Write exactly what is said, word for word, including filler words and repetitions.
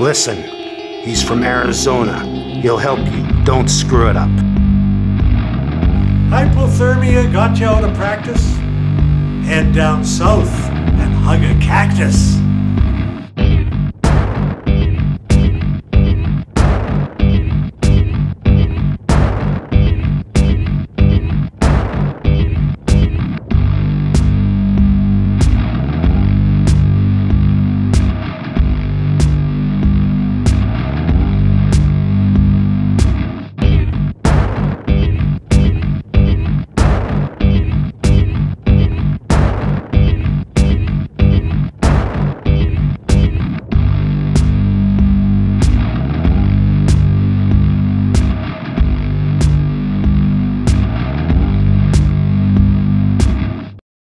Listen, he's from Arizona. He'll help you. Don't screw it up. Hypothermia got you out of practice? Head down south and hug a cactus.